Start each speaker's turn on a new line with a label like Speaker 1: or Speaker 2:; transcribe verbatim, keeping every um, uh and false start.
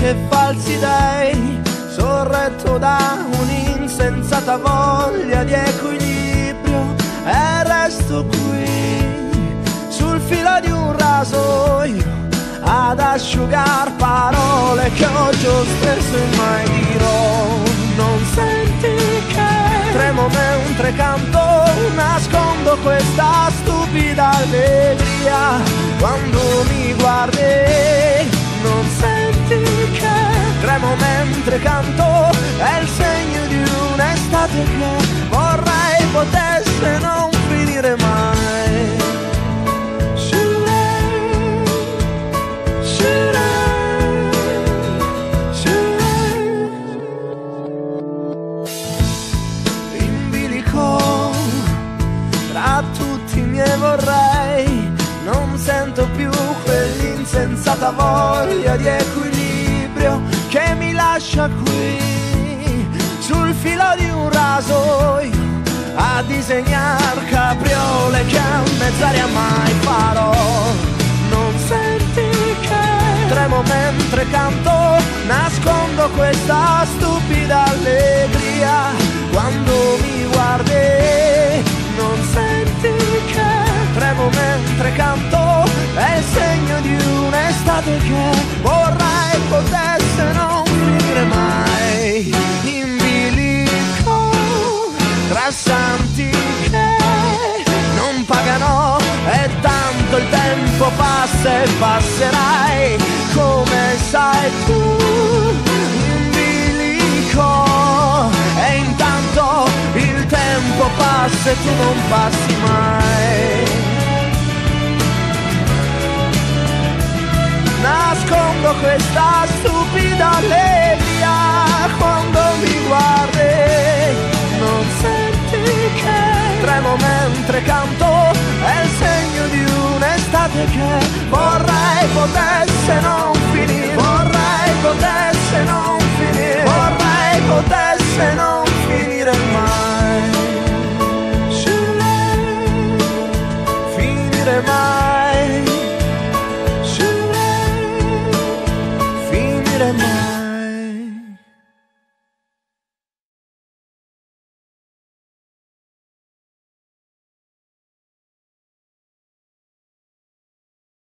Speaker 1: che falsi dei, sorretto da un'insensata voglia di equilibrio, e resto qui sul filo di un rasoio ad asciugar parole che oggi ho spesso e mai dirò. Non senti che tremo mentre canto, nascondo questa stupida allegria quando mi guardi. Non senti che tremo mentre canto, è il segno di un'estate che vorrei potesse non finire mai. In bilico tra tutti i miei vorrei, non sento più quell'insensata voglia di equilibrio che mi lascia qui sul filo di un rasoio a disegnar capriole che a mezz'aria mai farò. Non senti che tremo mentre canto, nascondo questa stupida allegria quando mi guardi. Non senti che tremo mentre canto, è il segno di un'estate che vorrei potesse non finire mai. In bilico tra santi che non pagano, e tanto il tempo passa e passerai, come sai tu. In bilico e intanto il tempo passa e tu non passi mai. Nascondo questa stupida allegria quando mi guardi. Non senti che tremo mentre canto, è il segno di un'estate che vorrei potesse non finire. Vorrei potesse non finire. Vorrei potesse non